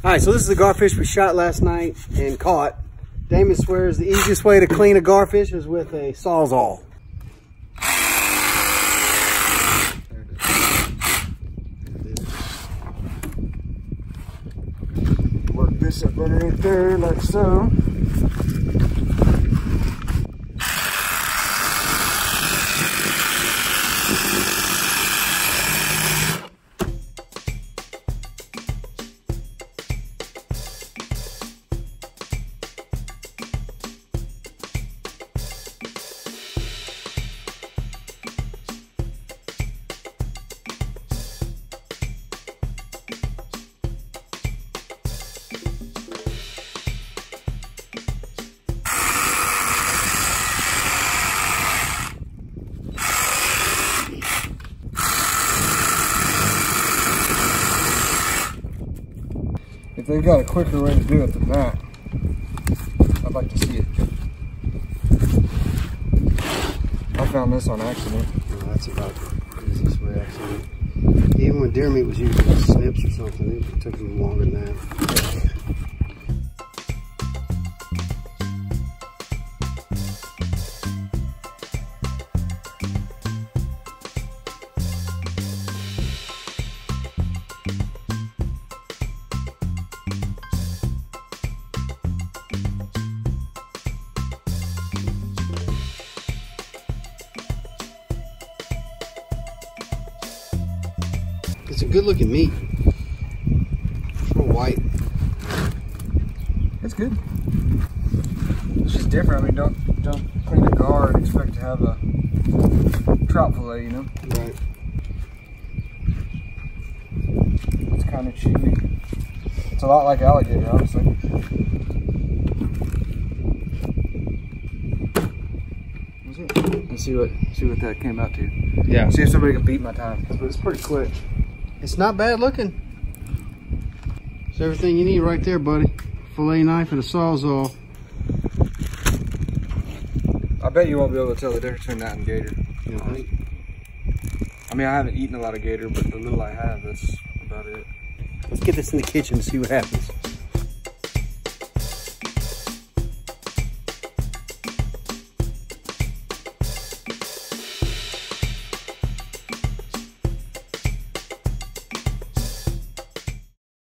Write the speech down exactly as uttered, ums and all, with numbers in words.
All right, so this is a garfish we shot last night and caught. Damian swears the easiest way to clean a garfish is with a sawzall. Work this up underneath there like so. If they've got a quicker way to do it than that, I'd like to see it. I found this on accident. Oh, that's about the easiest way, actually. Even when deer meat was using snips or something, it took them longer than that. It's a good looking meat. It's real white. It's good. It's just different. I mean, don't don't clean a gar and expect to have a trout fillet, you know? Right. It's kind of chewy. It's a lot like alligator, honestly. That's it. Let's see what see what that came out to. Yeah. See if somebody can beat my time. But it's pretty quick. It's not bad looking. It's everything you need right there, buddy. Fillet knife and a sawzall. I bet you won't be able to tell the difference between that and gator. You know, I mean, I haven't eaten a lot of gator, but the little I have, that's about it. Let's get this in the kitchen and see what happens.